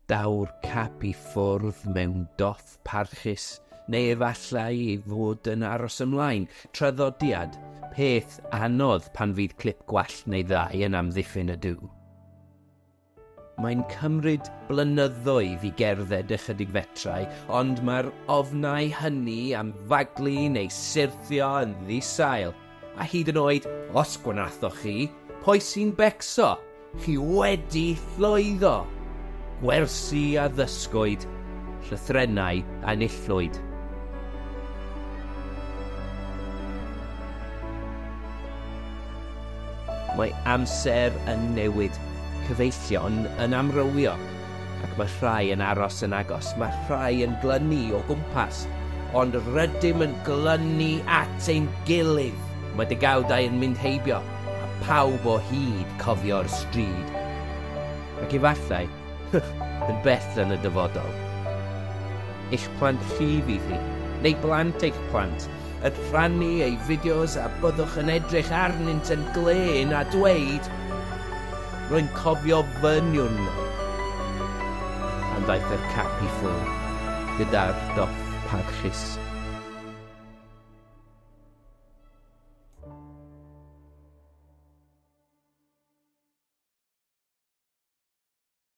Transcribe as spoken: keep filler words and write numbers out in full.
Daw'r cap i ffwrdd mewn doff parchus, neu efallai i fod yn aros ymlaen. Traddodiad, peth anodd pan fydd clip gwall neu ddau yn amddiffyn y dŵ. Mae'n cymryd blynyddoedd i gerdded ychydig fetrau, ond mae'r ofnau hynny am faglu neu syrthio yn ddisail. A hyd yn oed, os gwnathoch chi, pwy sy'n becso? Chi wedi llwyddo. Gwersi a ddysgwyd, llythrennau a nillwyd. Mae amser yn newid, cyfeillion yn amrywio, ac mae rhai yn aros yn agos, mae rhai yn glynu o gwmpas, ond rydym yn glynu at ein gilydd. Mae degawdau yn mynd heibio, a pawb o hyd cofio'r stryd. Ac efallai, yn bell yn y dyfodol. Eich plant chi fydd hi, neu blant eich plant, yn rhannu ei fideos a byddwch yn edrych arnynt yn glên a dweud, rwy'n cofio fy niwrnod. Pan ddaeth yr cap i ffwrdd, gyda'r doff parchus.